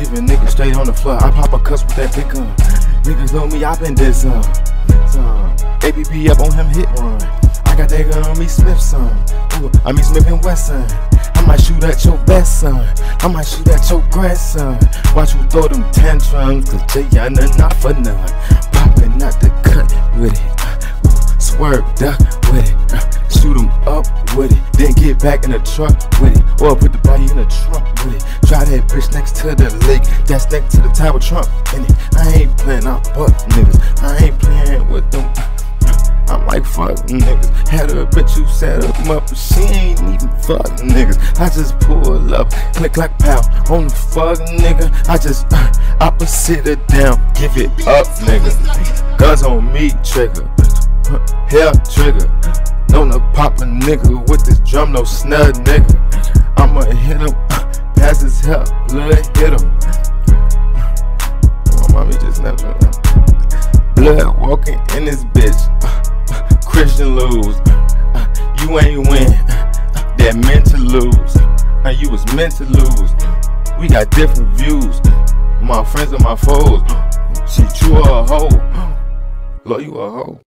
Leaving niggas straight on the floor. I pop a cuss with that big gun. Niggas know me, I been this ABB up on him, hit run. I got that gun on me, Smith son. Ooh, I mean Smith and Wesson. I might shoot at your best son. I might shoot at your grandson. Watch you throw them tantrums, cause Jay Yana not for none. Popping out the cut with it. Swerved up with it. Shoot him up with it. Then get back in the truck with it. Or put the body in the trunk with it. Try that bitch next to the lake. That's next to the Tower Trump in it. I ain't playing out butt niggas. I ain't playing with them. I'm like fuck niggas. Had a bitch who set them up, but she ain't even fuck niggas. I just pull up, click like pow on the fuck nigga. I just opposite it down, give it up nigga. Guns on me, trigger, hair trigger. Don't pop a nigga with this drum, no snub nigga. I'ma hit him, pass his hell, blood hit him. My mommy just never. Blood walking in this bitch. Christian lose, you ain't win, that meant to lose, you was meant to lose. We got different views, my friends and my foes. Shit, you a hoe, Lord, you a hoe.